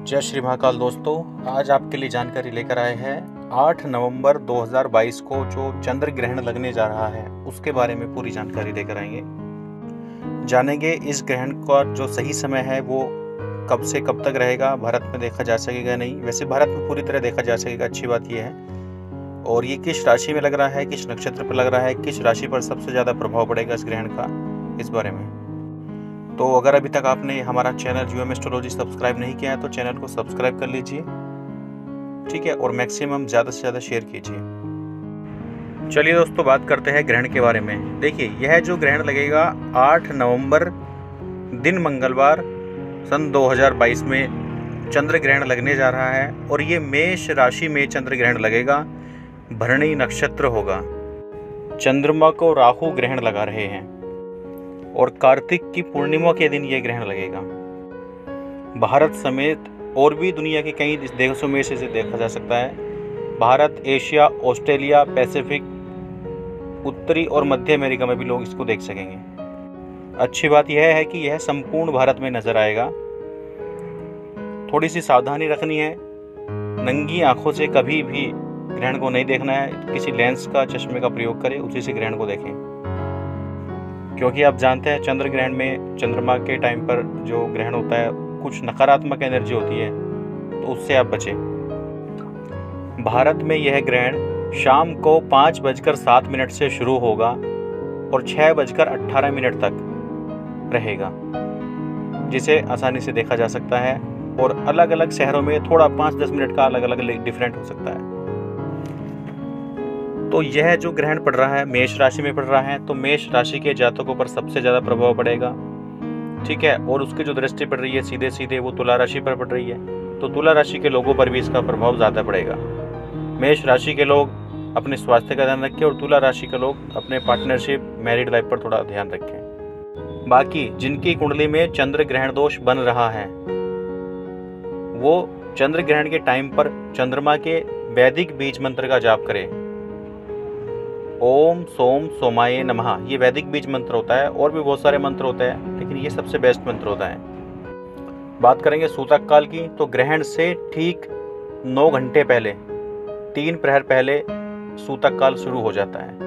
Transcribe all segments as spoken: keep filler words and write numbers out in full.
जय श्री महाकाल दोस्तों, आज आपके लिए जानकारी लेकर आए हैं आठ नवंबर दो हज़ार बाईस को जो चंद्र ग्रहण लगने जा रहा है उसके बारे में पूरी जानकारी लेकर आएंगे। जानेंगे इस ग्रहण का जो सही समय है वो कब से कब तक रहेगा, भारत में देखा जा सकेगा नहीं, वैसे भारत में पूरी तरह देखा जा सकेगा, अच्छी बात यह है। और ये किस राशि में लग रहा है, किस नक्षत्र पर लग रहा है, किस राशि पर सबसे ज़्यादा प्रभाव पड़ेगा इस ग्रहण का, इस बारे में। तो अगर अभी तक आपने हमारा channel U M astrology subscribe नहीं किया है तो चैनल को सब्सक्राइब कर लीजिए, ठीक है, और मैक्सिमम ज़्यादा से ज़्यादा शेयर कीजिए। चलिए दोस्तों, बात करते हैं ग्रहण के बारे में। देखिए, यह जो ग्रहण लगेगा आठ नवंबर दिन मंगलवार सन दो हज़ार बाईस में चंद्र ग्रहण लगने जा रहा है और ये मेष राशि में चंद्र ग्रहण लगेगा, भरणी नक्षत्र होगा। चंद्रमा को राहु ग्रहण लगा रहे हैं और कार्तिक की पूर्णिमा के दिन यह ग्रहण लगेगा। भारत समेत और भी दुनिया के कई देशों में इसे देखा जा सकता है। भारत, एशिया, ऑस्ट्रेलिया, पैसिफिक, उत्तरी और मध्य अमेरिका में भी लोग इसको देख सकेंगे। अच्छी बात यह है कि यह संपूर्ण भारत में नजर आएगा। थोड़ी सी सावधानी रखनी है, नंगी आंखों से कभी भी ग्रहण को नहीं देखना है, किसी लेंस का, चश्मे का प्रयोग करें, उसी से ग्रहण को देखें, क्योंकि आप जानते हैं चंद्र ग्रहण में चंद्रमा के टाइम पर जो ग्रहण होता है कुछ नकारात्मक एनर्जी होती है, तो उससे आप बचें। भारत में यह ग्रहण शाम को पाँच बजकर सात मिनट से शुरू होगा और छः बजकर अट्ठारह मिनट तक रहेगा, जिसे आसानी से देखा जा सकता है। और अलग अलग शहरों में थोड़ा पाँच दस मिनट का अलग अलग डिफरेंट हो सकता है। तो यह जो ग्रहण पड़ रहा है मेष राशि में पड़ रहा है, तो मेष राशि के जातकों पर सबसे ज़्यादा प्रभाव पड़ेगा, ठीक है। और उसकी जो दृष्टि पड़ रही है सीधे सीधे वो तुला राशि पर पड़ रही है, तो तुला राशि के लोगों पर भी इसका प्रभाव ज़्यादा पड़ेगा। मेष राशि के लोग अपने स्वास्थ्य का ध्यान रखें और तुला राशि के लोग अपने पार्टनरशिप, मैरिड लाइफ पर थोड़ा ध्यान रखें। बाकी जिनकी कुंडली में चंद्र ग्रहण दोष बन रहा है वो चंद्र ग्रहण के टाइम पर चंद्रमा के वैदिक बीज मंत्र का जाप करें। ओम सोम सोमाय नमः, ये वैदिक बीज मंत्र होता है। और भी बहुत सारे मंत्र होते हैं, लेकिन ये सबसे बेस्ट मंत्र होता है। बात करेंगे सूतक काल की, तो ग्रहण से ठीक नौ घंटे पहले, तीन प्रहर पहले सूतक काल शुरू हो जाता है।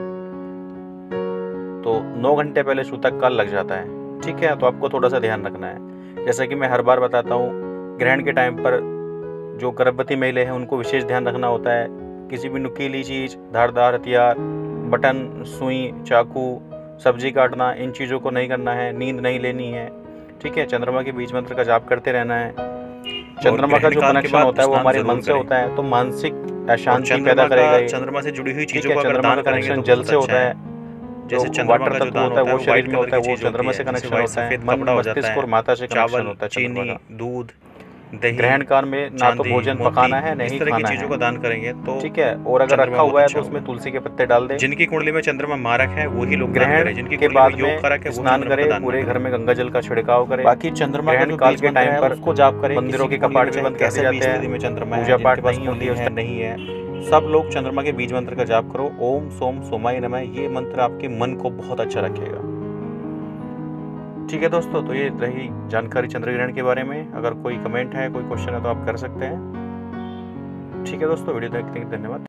तो नौ घंटे पहले सूतक काल लग जाता है, ठीक है। तो आपको थोड़ा सा ध्यान रखना है। जैसा कि मैं हर बार बताता हूँ, ग्रहण के टाइम पर जो गर्भवती महिलाएं हैं उनको विशेष ध्यान रखना होता है। किसी भी नुकीली चीज़, धारदार हथियार, बटन, सुई, चाकू, सब्जी काटना, इन चीज़ों को नहीं करना है। नींद नहीं लेनी है, ठीक है। चंद्रमा के बीज मंत्र का जाप करते रहना है। चंद्रमा का जो कनेक्शन होता है वो हमारे मन से होता है, तो मानसिक अशांति पैदा करेगा। चंद्रमा से जुड़ी हुई चीजों का चंद्रमा का कनेक्शन जल से होता है, जैसे चंद्रमा का जो होता है वो शरीर में होता है, वो चंद्रमा से कनेक्शन होता है। मन, मस्तिष्क और माता से कनेक्शन होता है। चीनी, दूध, दही, ग्रहण काल में ना तो भोजन पकाना है, नहीं खाना है, चीजों का दान करेंगे तो ठीक है। और अगर रखा हुआ है तो उसमें तुलसी के पत्ते डाल दें। जिनकी कुंडली में चंद्रमा मारक है वही लोग ग्रहण जिनकी के बाद में स्नान करें, पूरे घर में गंगा जल का छिड़काव करें। बाकी चंद्रमा के काल के टाइम पर उसको जाप करें। मंदिरों के कपाट भी बंद कर दिए जाते हैं, पूजा पाठ नहीं होती है, नहीं है। सब लोग चंद्रमा के बीज मंत्र का जाप करो। ओम सोम सोमाय नमः, ये मंत्र आपके मन को बहुत अच्छा रखेगा, ठीक है दोस्तों। तो ये रही जानकारी चंद्र ग्रहण के बारे में। अगर कोई कमेंट है, कोई क्वेश्चन है तो आप कर सकते हैं, ठीक है दोस्तों। वीडियो देखने के लिए धन्यवाद।